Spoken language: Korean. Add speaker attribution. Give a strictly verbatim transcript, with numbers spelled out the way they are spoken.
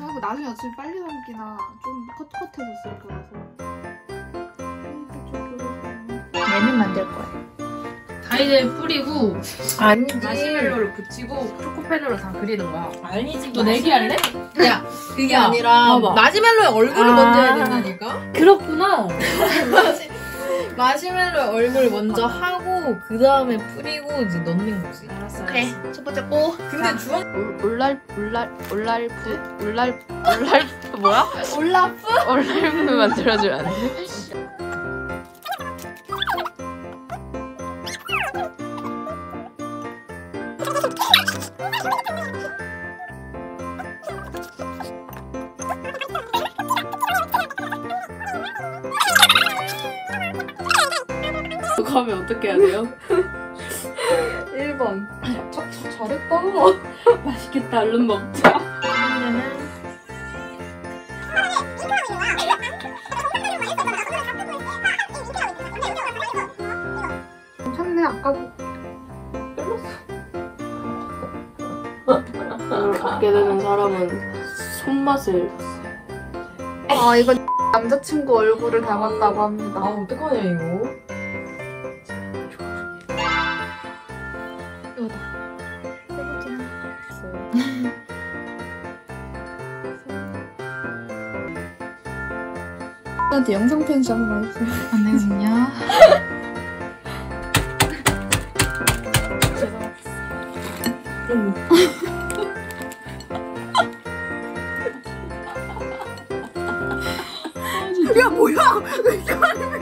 Speaker 1: 그리고 나중에 어차피 빨리 감기나 좀 컷컷해서 쓸 거라서 얘는 만들 거예요.
Speaker 2: 다이젤 뿌리고
Speaker 1: 아니지.
Speaker 2: 마시멜로를 붙이고 초코펜으로 다 그리는 거야.
Speaker 3: 아니지.
Speaker 2: 너 내기할래?
Speaker 3: 야, 그게 아니라
Speaker 2: 봐봐.
Speaker 3: 마시멜로에 얼굴을
Speaker 2: 아.
Speaker 3: 먼저 해야 된다니까?
Speaker 2: 그렇구나.
Speaker 3: 마시멜로에 얼굴 먼저 하고 그 다음에 뿌리고 이제 넣는 거지.
Speaker 2: 알았어.
Speaker 1: 그래. 첫 번째 고.
Speaker 3: 근데 주황
Speaker 1: 올랄 올랄 올랄프 올랄 올랄프 뭐야?
Speaker 3: 올라프?
Speaker 1: 올랄프 만들어주면 안 돼?
Speaker 2: 가면 어떻게 해야 돼요?
Speaker 3: 일 번. 저, 저, 잘했다.
Speaker 2: 맛있겠다. 얼른 먹자.
Speaker 1: 괜찮네. 아까
Speaker 2: 오늘 갖게 되는 사람은 손맛을.
Speaker 1: 아 이거 남자친구 얼굴을 닮았다고
Speaker 3: 아,
Speaker 1: 합니다.
Speaker 3: 어떡하냐, 이거.
Speaker 1: 이거다. 나한테 영상 편지 한 번 해주세요. 안 되거든요. 야 뭐야? 왜 이렇게 많이